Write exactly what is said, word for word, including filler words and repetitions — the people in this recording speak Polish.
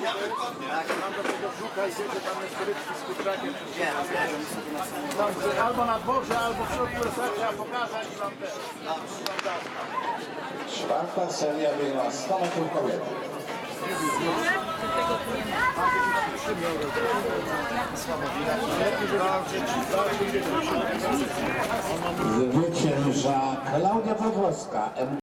Tak. Mam do tego brzucha i wiecie, tam jest rybki z kutrakiem. Tam, albo na dworze, albo w środku trzeba pokazać i wam też. Czwarta seria biegła sto metrów kobiet. Zwycięża Klaudia Podwórska.